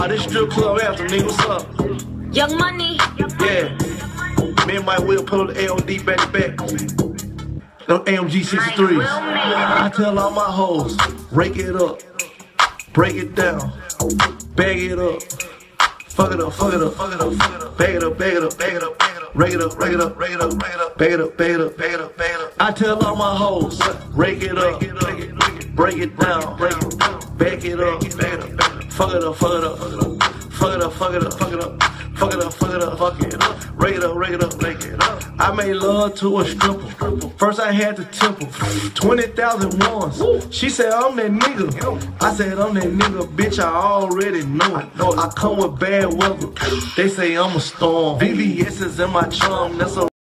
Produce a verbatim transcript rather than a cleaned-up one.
Uh, this strip club anthem, nigga, what's up? Young Money. Yeah. Me and my Will pull the A O D back to back. Them A M G sixty-threes. I tell all my hoes, rake it up, break it down, bag it up, fuck it up, fuck it up, fuck it up, fuck it up, bag it up, bag it up, bag it up, bag it up, rake it up, rake it up, rake it up, rake it up, bag it up, bag it up, bag it up, bag it up. I tell all my hoes, rake it up, break it down, break it down, bag it up, bag it up, fuck it up, fuck it up, fuck it up, fuck it up, fuck it up, fuck it up. Fuck it up, fuck it up, fuck it up, rake it up, rake it up, rake it up. I made love to a stripper. First I had to temple, twenty thousand ones. She said I'm that nigga. I said I'm that nigga, bitch, I already know it. I come with bad weather. They say I'm a storm. V V S is in my charm, that's a